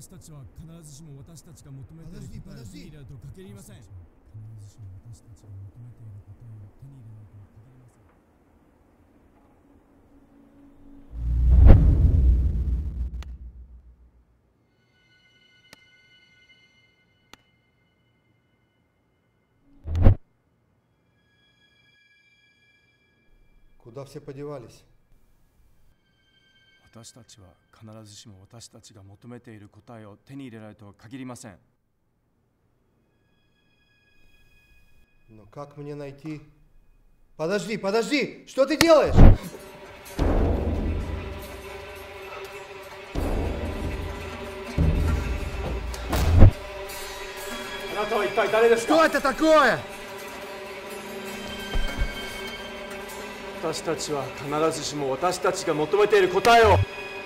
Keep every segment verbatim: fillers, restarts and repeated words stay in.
私たちは必ずしも私たちが求めている答えを手に入れるとは限りません。必ずしも私たちが求めている答えを手に入れるとは限りません。 Куда все подевались? 私たちは必ずしも私たちが求めている答えを手に入れられるとは限りません。 Но как мне найти? Подожди, подожди! Что ты делаешь? あなたは一体誰ですか? Что это такое? 私たちは必ずしも私たちが求めている答えを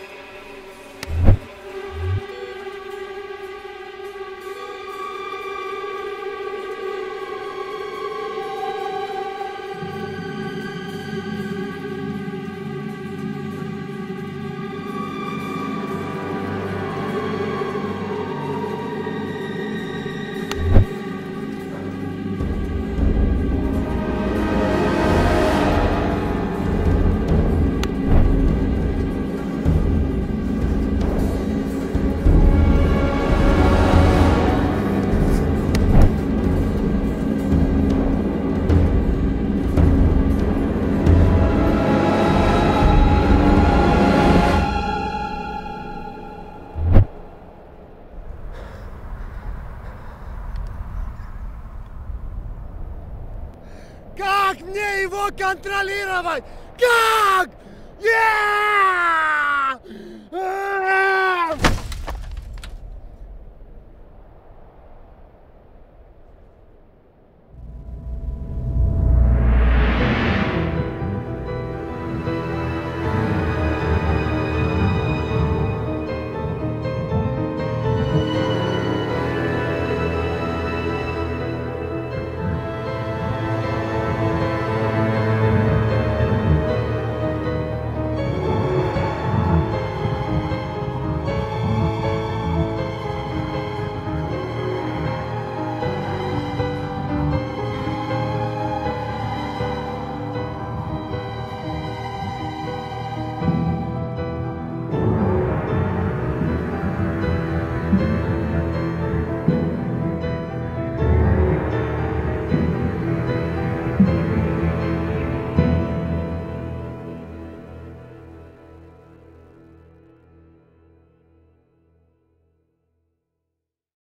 Как мне его контролировать? Как? Yeah!